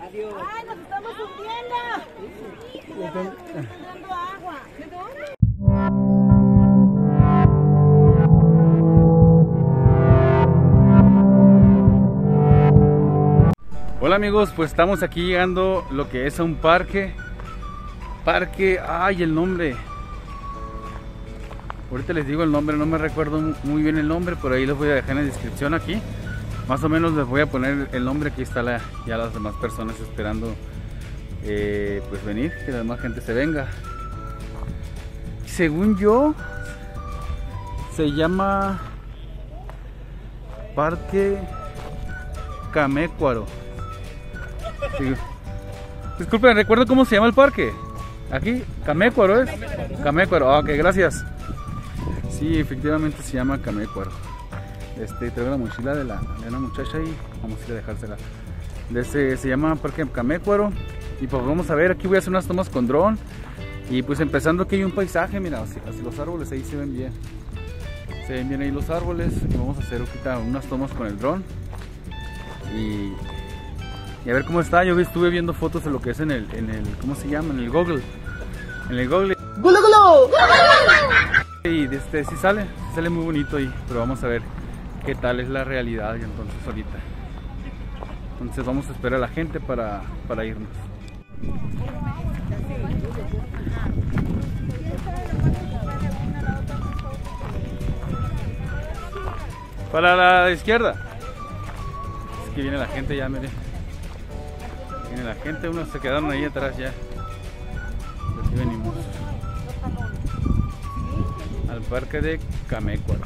Adiós. ¡Ay, nos estamos hundiendo! Dando agua. ¿De dónde? Hola amigos, pues estamos aquí llegando lo que es a un parque. Ay, el nombre. Ahorita les digo el nombre, no me recuerdo muy bien el nombre, pero ahí les voy a dejar en la descripción aquí. Más o menos les voy a poner el nombre. Aquí está ya las demás personas esperando pues venir, que la demás gente se venga. Según yo, se llama Parque Camécuaro. Sí. Disculpen, ¿recuerdo cómo se llama el parque? Aquí, Camécuaro es. Camécuaro, ok, gracias. Sí, efectivamente se llama Camécuaro. Traigo la mochila de una muchacha y vamos a ir a dejársela. Se llama Parque Camécuaro. Y pues vamos a ver, aquí voy a hacer unas tomas con dron. Y pues empezando aquí hay un paisaje, mira, así los árboles ahí se ven bien. Se ven bien ahí los árboles. Y vamos a hacer ahorita unas tomas con el dron. Y a ver cómo está. Yo estuve viendo fotos de lo que es en el ¿cómo se llama? En el Google. En el Google. Y sí sale muy bonito ahí, pero vamos a ver qué tal es la realidad. Y entonces ahorita. Entonces vamos a esperar a la gente para irnos. Para la izquierda. Es que viene la gente ya, miren. Viene la gente, unos se quedaron ahí atrás ya. Aquí venimos al parque de Camécuaro.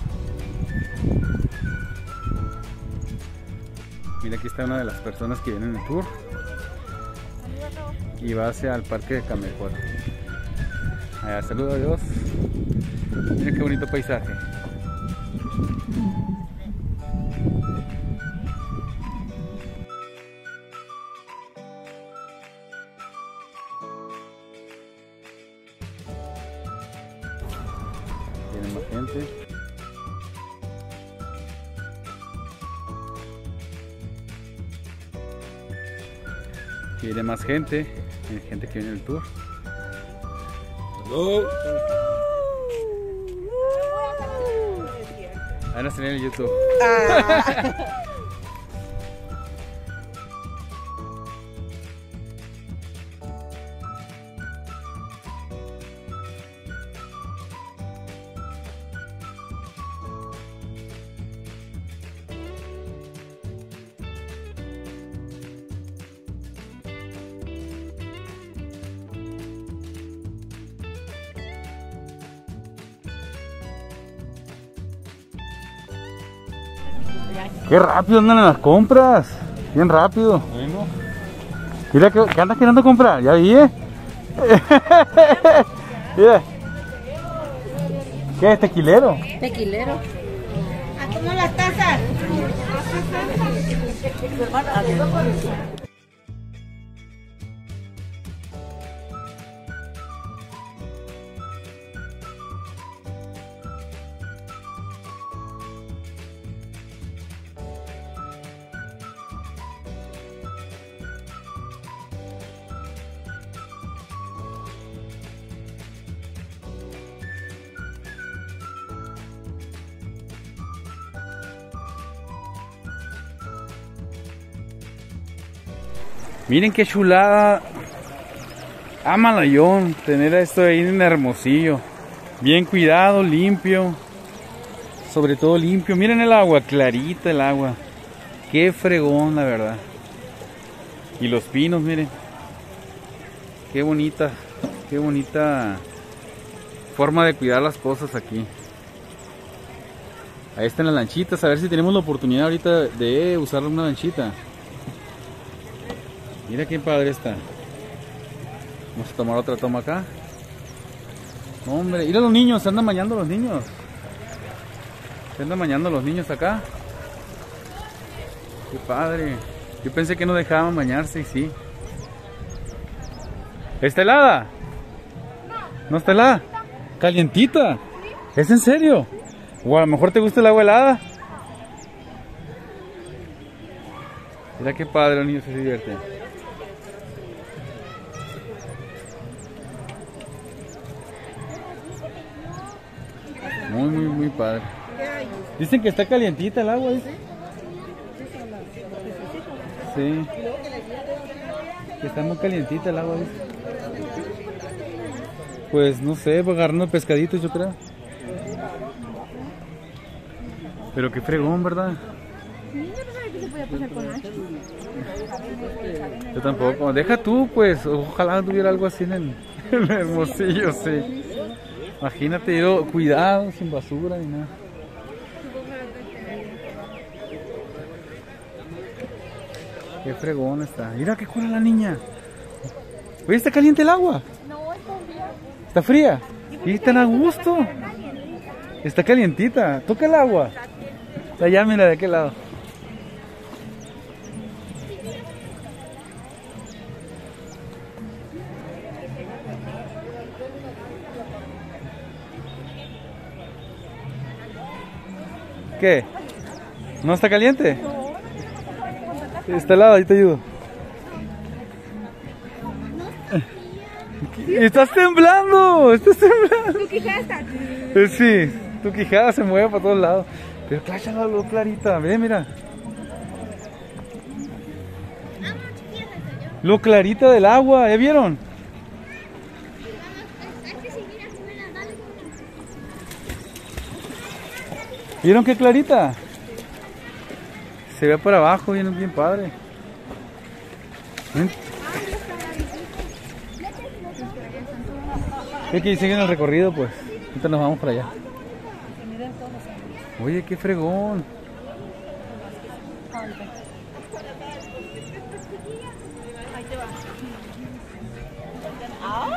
Mira, aquí está una de las personas que vienen en el tour y va hacia el parque de Camécuaro. Allá, saludos a Dios. Mira qué bonito paisaje. Viene más gente. Aquí viene más gente. Hay gente que viene en el tour. Hello. Van a salir en el YouTube. Qué rápido andan en las compras. Bien rápido. Bueno. Mira que andas queriendo comprar. Ya vi, Mira. ¿Qué es tequilero? Tequilero. ¿A cómo las tazas? Miren qué chulada. Malayón tener esto ahí en Hermosillo. Bien cuidado, limpio. Sobre todo limpio. Miren el agua, clarita el agua. Qué fregón, la verdad. Y los pinos, miren. Qué bonita forma de cuidar las cosas aquí. Ahí están las lanchitas. A ver si tenemos la oportunidad ahorita de usar una lanchita. Mira qué padre está. Vamos a tomar otra toma acá. Hombre, mira los niños, se andan bañando los niños. Se andan bañando los niños acá. Qué padre. Yo pensé que no dejaban bañarse y sí. ¿Está helada? ¿No está helada? ¿Calientita? ¿Es en serio? O a lo mejor te gusta el agua helada. Mira qué padre, los niños se divierten. Muy, muy, muy padre. ¿Qué hay? Dicen que está calientita el agua, dice. Sí. Que está muy calientita el agua, dice. Pues no sé, voy agarrando pescaditos, yo creo. Pero qué fregón, ¿verdad? Sí, yo no sabía que se podía pasar con Nacho. Yo tampoco. Deja tú, pues. Ojalá tuviera algo así en el Hermosillo, sí. Imagínate, yo cuidado, sin basura ni nada. Qué fregón está. Mira qué cura la niña. Oye, está caliente el agua. No, está fría. Está fría. Y tan a gusto. Está calientita. Toca el agua. Allá, mira, de aquel lado. ¿Qué? ¿No está caliente? Está helado, ahí te ayudo. ¡Estás temblando! ¡Estás temblando! ¿Tu quijada está? Sí, tu quijada se mueve para todos lados. Pero claro, la luz clarita, ve, mira. Lo clarita del agua, ¿ya vieron? ¿Vieron qué clarita? Se ve por abajo, bien, bien padre. ¿Ven? Es que siguen el recorrido, pues. Ahorita nos vamos para allá. Oye, qué fregón. ¡Ay!